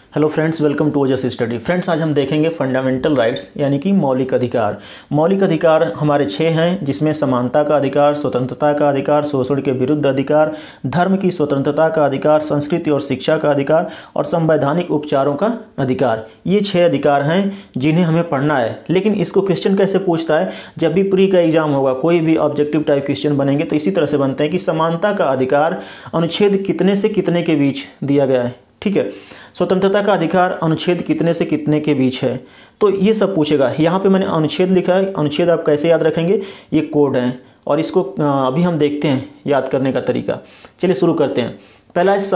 Hello friends, welcome to Ojas study. Friends, आज हम देखेंगे फंडामेंटल राइट्स यानी कि मौलिक अधिकार। मौलिक अधिकार हमारे 6 हैं, जिसमें समानता का अधिकार, स्वतंत्रता का अधिकार, शोषण के विरुद्ध अधिकार, धर्म की स्वतंत्रता का अधिकार, संस्कृति और शिक्षा का अधिकार और संवैधानिक उपचारों का अधिकार। ये 6 अधिकार हैं जिन्हें हमें पढ़ना है। लेकिन इसको क्वेश्चन कैसे पूछता है, जब भी प्री का एग्जाम होगा, कोई भी ऑब्जेक्टिव टाइप क्वेश्चन बनेंगे तो इसी तरह से बनते हैं कि समानता का अधिकार अनुच्छेद कितने से कितने के बीच दिया गया है। ठीक है, स्वतंत्रता का अधिकार अनुच्छेद कितने से कितने के बीच है, तो ये सब पूछेगा। यहाँ पे मैंने अनुच्छेद लिखा है। अनुच्छेद आप कैसे याद रखेंगे, ये कोड है और इसको अभी हम देखते हैं याद करने का तरीका। चलिए शुरू करते हैं। पहला है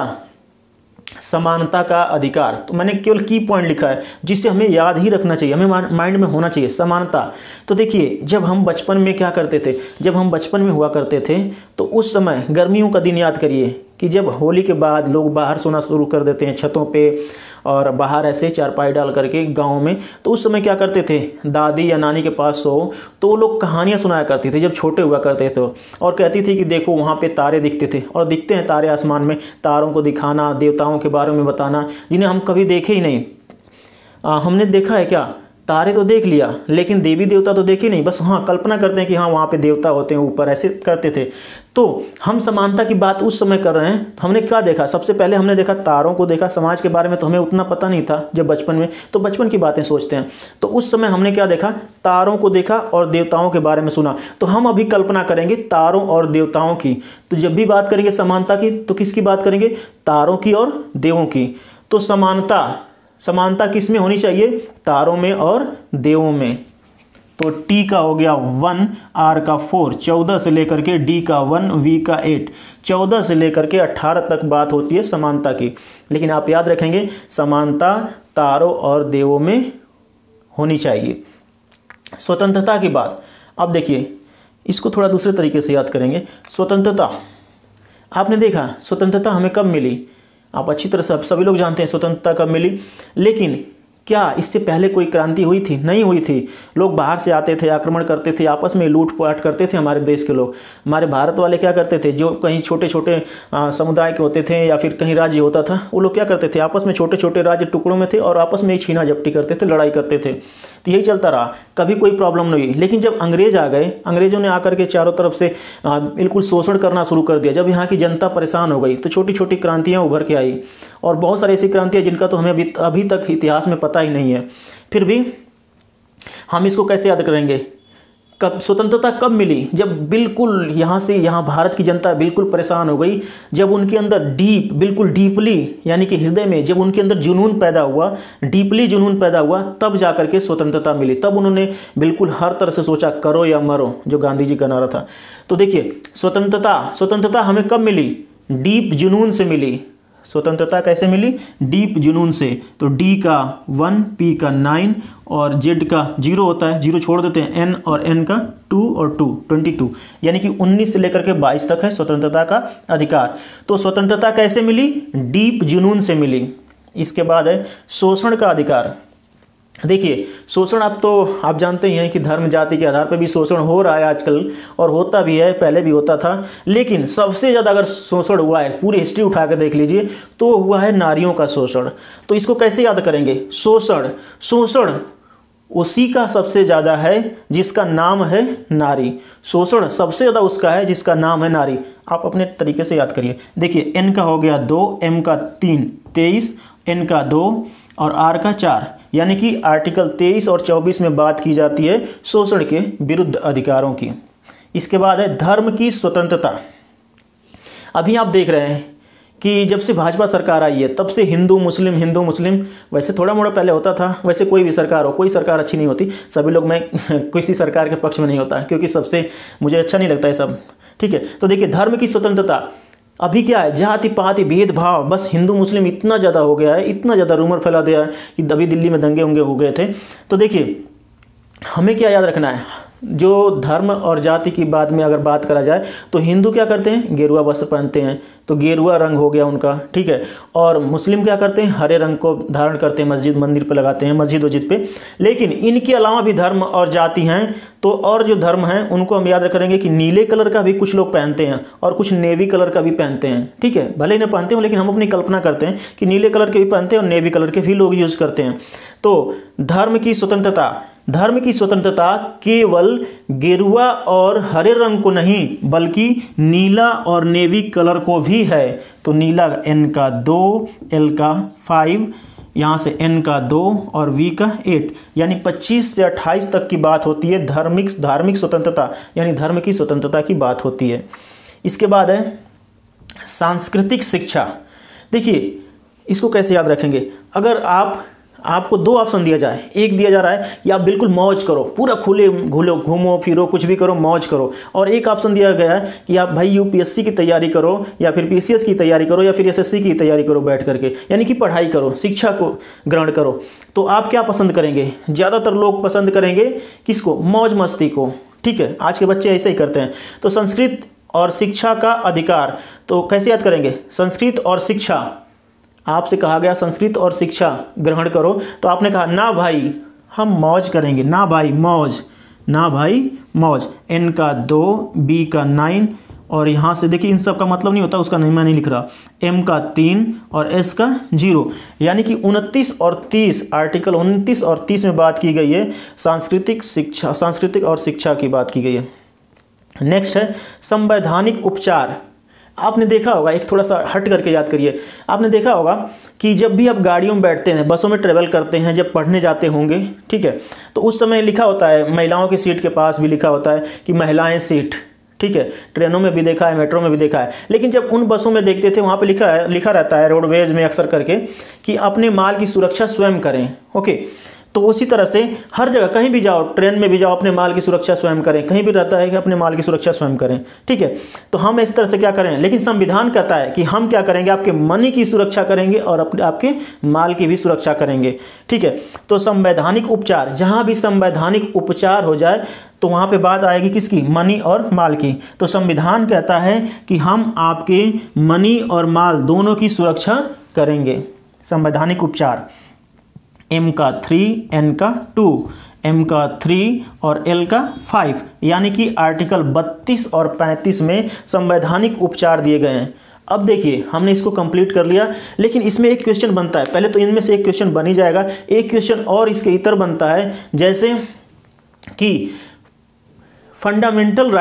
समानता का अधिकार। तो मैंने केवल की पॉइंट लिखा है जिससे हमें याद ही रखना चाहिए, हमें माइंड में होना चाहिए समानता। तो देखिए, जब हम बचपन में क्या करते थे, जब हम बचपन में हुआ करते थे तो उस समय गर्मियों का दिन याद करिए कि जब होली के बाद लोग बाहर सोना शुरू कर देते हैं छतों पे और बाहर ऐसे चारपाई डाल करके गांव में, तो उस समय क्या करते थे, दादी या नानी के पास सो तो वो लोग कहानियां सुनाया करते थे जब छोटे हुआ करते थे, और कहती थी कि देखो वहाँ पे तारे दिखते थे, और दिखते हैं तारे आसमान में, तारों को दिखाना, देवताओं के बारे में बताना जिन्हें हम कभी देखे ही नहीं। हमने देखा है क्या, तारे तो देख लिया लेकिन देवी देवता तो देखे नहीं, बस हाँ कल्पना करते हैं कि हाँ वहाँ पे देवता होते हैं ऊपर, ऐसे करते थे। तो हम समानता की बात उस समय कर रहे हैं। तो हमने क्या देखा, सबसे पहले हमने देखा तारों को देखा। समाज के बारे में तो हमें उतना पता नहीं था जब बचपन में, तो बचपन की बातें सोचते हैं। तो उस समय हमने क्या देखा, तारों को देखा और देवताओं के बारे में सुना। तो हम अभी कल्पना करेंगे तारों और देवताओं की। तो जब भी बात करेंगे समानता की तो किसकी बात करेंगे, तारों की और देवों की। तो समानता किस में होनी चाहिए, तारों में और देवों में। तो टी का हो गया 1, आर का 4, 14 से लेकर के डी का 1, वी का 8, 14 से लेकर के 18 तक बात होती है समानता की। लेकिन आप याद रखेंगे समानता तारों और देवों में होनी चाहिए। स्वतंत्रता की बात, अब देखिए इसको थोड़ा दूसरे तरीके से याद करेंगे। स्वतंत्रता, आपने देखा स्वतंत्रता हमें कब मिली, आप अच्छी तरह से सभी लोग जानते हैं स्वतंत्रता कब मिली। लेकिन क्या इससे पहले कोई क्रांति हुई थी, नहीं हुई थी। लोग बाहर से आते थे, आक्रमण करते थे, आपस में लूटपाट करते थे। हमारे देश के लोग, हमारे भारत वाले क्या करते थे, जो कहीं छोटे छोटे समुदाय के होते थे या फिर कहीं राज्य होता था, वो लोग क्या करते थे, आपस में छोटे छोटे राज्य टुकड़ों में थे और आपस में ही छीना झपटी करते थे, लड़ाई करते थे। तो यही चलता रहा, कभी कोई प्रॉब्लम नहीं हुई। लेकिन जब अंग्रेज आ गए, अंग्रेजों ने आकर के चारों तरफ से बिल्कुल शोषण करना शुरू कर दिया। जब यहाँ की जनता परेशान हो गई तो छोटी छोटी क्रांतियाँ उभर के आई, और बहुत सारी ऐसी क्रांतियाँ जिनका तो हमें अभी तक इतिहास में पता ही नहीं है। फिर भी हम इसको कैसे याद करेंगे, कब स्वतंत्रता कब मिली, जब बिल्कुल यहाँ से यहाँ भारत की जनता बिल्कुल परेशान हो गई, जब उनके अंदर बिल्कुल डीपली यानी कि हृदय में जब उनके अंदर जुनून पैदा हुआ, डीपली जुनून पैदा हुआ, तब जाकर के स्वतंत्रता मिली। तब उन्होंने बिल्कुल हर तरह से सोचा करो या मरो, जो गांधी जी का नारा था। तो देखिए स्वतंत्रता हमें कब मिली, डीप जुनून से मिली। स्वतंत्रता कैसे मिली, डीप जुनून से। तो डी का 1, पी का 9 और जेड का 0 होता है, 0 छोड़ देते हैं, एन और एन का 2 और 2, 22, यानी कि 19 से लेकर के 22 तक है स्वतंत्रता का अधिकार। तो स्वतंत्रता कैसे मिली, डीप जुनून से मिली। इसके बाद है शोषण का अधिकार। देखिए शोषण, आप जानते ही हैं कि धर्म जाति के आधार पर भी शोषण हो रहा है आजकल, और होता भी है, पहले भी होता था। लेकिन सबसे ज़्यादा अगर शोषण हुआ है, पूरी हिस्ट्री उठा के देख लीजिए, तो हुआ है नारियों का शोषण। तो इसको कैसे याद करेंगे, शोषण उसी का सबसे ज़्यादा है जिसका नाम है नारी। शोषण सबसे ज़्यादा उसका है जिसका नाम है नारी। आप अपने तरीके से याद करिए। देखिए एन का हो गया 2, एम का 3, 23, एन का 2 और आर का 4, यानी कि आर्टिकल 23 और 24 में बात की जाती है शोषण के विरुद्ध अधिकारों की। इसके बाद है धर्म की स्वतंत्रता। अभी आप देख रहे हैं कि जब से भाजपा सरकार आई है तब से हिंदू मुस्लिम, वैसे थोड़ा मोड़ा पहले होता था, वैसे कोई भी सरकार हो, कोई सरकार अच्छी नहीं होती। सभी लोग, मैं किसी सरकार के पक्ष में नहीं होता क्योंकि सबसे मुझे अच्छा नहीं लगता है सब, ठीक है। तो देखिए धर्म की स्वतंत्रता, अभी क्या है, जाति पाति भेदभाव, बस हिंदू मुस्लिम इतना ज़्यादा हो गया है, इतना ज़्यादा रूमर फैला दिया है कि अभी दिल्ली में दंगे उंगे हो गए थे। तो देखिए हमें क्या याद रखना है, जो धर्म और जाति की बाद में अगर बात करा जाए तो हिंदू क्या करते हैं, गेरुआ वस्त्र पहनते हैं, तो गेरुआ रंग हो गया उनका, ठीक है। और मुस्लिम क्या करते हैं, हरे रंग को धारण करते हैं, मस्जिद मंदिर पे लगाते हैं, मस्जिद वजिद पे। लेकिन इनके अलावा भी धर्म और जाति हैं, तो और जो धर्म हैं उनको हम याद करेंगे कि नीले कलर का भी कुछ लोग पहनते हैं और कुछ नेवी कलर का भी पहनते हैं, ठीक है। भले ही न पहनते हो लेकिन हम अपनी कल्पना करते हैं कि नीले कलर के भी पहनते हैं और नेवी कलर के भी लोग यूज करते हैं। तो धर्म की स्वतंत्रता केवल गेरुआ और हरे रंग को नहीं बल्कि नीला और नेवी कलर को भी है। तो नीला N का 2, L का 5, यहाँ से N का 2 और V का 8, यानी 25 से 28 तक की बात होती है धार्मिक स्वतंत्रता, यानी धर्म की स्वतंत्रता की बात होती है। इसके बाद है सांस्कृतिक शिक्षा। देखिए इसको कैसे याद रखेंगे, अगर आपको 2 ऑप्शन दिया जाए, एक दिया जा रहा है कि आप बिल्कुल मौज करो, पूरा खुले घूमो फिरो कुछ भी करो, मौज करो, और एक ऑप्शन दिया गया है कि आप भाई यूपीएससी की तैयारी करो या फिर पीसीएस की तैयारी करो या फिर एसएससी की तैयारी करो बैठ करके, यानी कि पढ़ाई करो, शिक्षा को ग्रहण करो। तो आप क्या पसंद करेंगे, ज़्यादातर लोग पसंद करेंगे किसको, मौज मस्ती को, ठीक है। आज के बच्चे ऐसे ही करते हैं। तो संस्कृत और शिक्षा का अधिकार, तो कैसे याद करेंगे, संस्कृत और शिक्षा, आपसे कहा गया संस्कृत और शिक्षा ग्रहण करो, तो आपने कहा ना भाई हम मौज करेंगे, ना भाई मौज। N का 2, B का 9, और यहाँ से देखिए इन सब का मतलब नहीं होता, उसका नहीं मैं नहीं लिख रहा, M का 3 और S का 0, यानी कि 29 और 30, आर्टिकल 29 और 30 में बात की गई है सांस्कृतिक और शिक्षा की बात की गई है। नेक्स्ट है संवैधानिक उपचार। आपने देखा होगा, एक थोड़ा सा हट करके याद करिए, आपने देखा होगा कि जब भी आप गाड़ियों में बैठते हैं, बसों में ट्रेवल करते हैं, जब पढ़ने जाते होंगे, ठीक है, तो उस समय लिखा होता है, महिलाओं की सीट के पास भी लिखा होता है कि महिलाएं सीट, ठीक है। ट्रेनों में भी देखा है, मेट्रो में भी देखा है। लेकिन जब उन बसों में देखते थे वहाँ पे लिखा रहता है रोडवेज में अक्सर करके कि अपने माल की सुरक्षा स्वयं करें, ओके। तो उसी तरह से हर जगह कहीं भी जाओ, ट्रेन में भी जाओ, अपने माल की सुरक्षा स्वयं करें, कहीं भी रहता है कि अपने माल की सुरक्षा स्वयं करें, ठीक है। तो हम इस तरह से क्या करें, लेकिन संविधान कहता है कि हम क्या करेंगे, आपके मनी की सुरक्षा करेंगे और आपके माल की भी सुरक्षा करेंगे, ठीक है। तो संवैधानिक उपचार, जहाँ भी संवैधानिक उपचार हो जाए तो वहाँ पे बात आएगी किसकी, मनी और माल की। तो संविधान कहता है कि हम आपके मनी और माल दोनों की सुरक्षा करेंगे। संवैधानिक उपचार, M का 3, N का 2, M का 3 और L का 5, यानी कि आर्टिकल 32 और 35 में संवैधानिक उपचार दिए गए हैं। अब देखिए हमने इसको कंप्लीट कर लिया, लेकिन इसमें एक क्वेश्चन बनता है, पहले तो इनमें से एक क्वेश्चन बन ही जाएगा, एक क्वेश्चन और इसके इतर बनता है, जैसे कि फंडामेंटल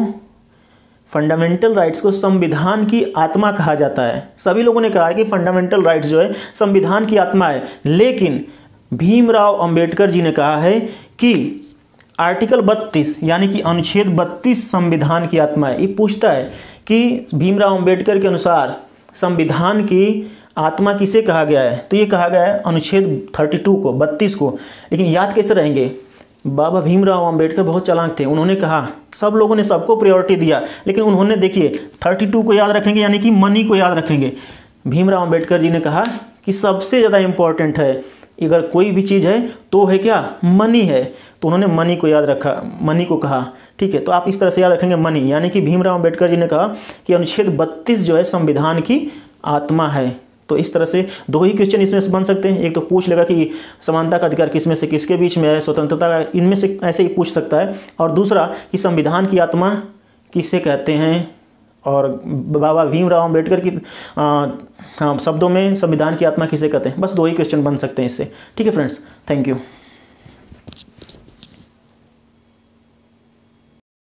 राइट्स को संविधान की आत्मा कहा जाता है। सभी लोगों ने कहा है कि फंडामेंटल राइट्स जो है संविधान की आत्मा है, लेकिन भीमराव अंबेडकर जी ने कहा है कि आर्टिकल 32 यानी कि अनुच्छेद 32 संविधान की आत्मा है। ये पूछता है कि भीमराव अंबेडकर के अनुसार संविधान की आत्मा किसे कहा गया है, तो ये कहा गया है अनुच्छेद 32 को, 32 को। लेकिन याद कैसे रहेंगे, बाबा भीमराव अंबेडकर बहुत चालाक थे, उन्होंने कहा, सब लोगों ने सबको प्रायोरिटी दिया, लेकिन उन्होंने देखिए 32 को याद रखेंगे, यानी कि मनी को याद रखेंगे। भीमराव अंबेडकर जी ने कहा कि सबसे ज़्यादा इम्पोर्टेंट है, अगर कोई भी चीज़ है तो है क्या, मनी है, तो उन्होंने मनी को याद रखा, मनी को कहा, ठीक है। तो आप इस तरह से याद रखेंगे मनी, यानी कि भीमराव अंबेडकर जी ने कहा कि अनुच्छेद 32 जो है संविधान की आत्मा है। तो इस तरह से 2 ही क्वेश्चन इसमें से बन सकते हैं, एक तो पूछ लेगा कि समानता का अधिकार किसमें से किसके बीच में है, स्वतंत्रता का इनमें से ऐसे ही पूछ सकता है, और दूसरा कि संविधान की आत्मा किसे कहते हैं, और बाबा भीमराव अंबेडकर की शब्दों में संविधान की आत्मा किसे कहते हैं। बस 2 ही क्वेश्चन बन सकते हैं इससे, ठीक है फ्रेंड्स, थैंक यू।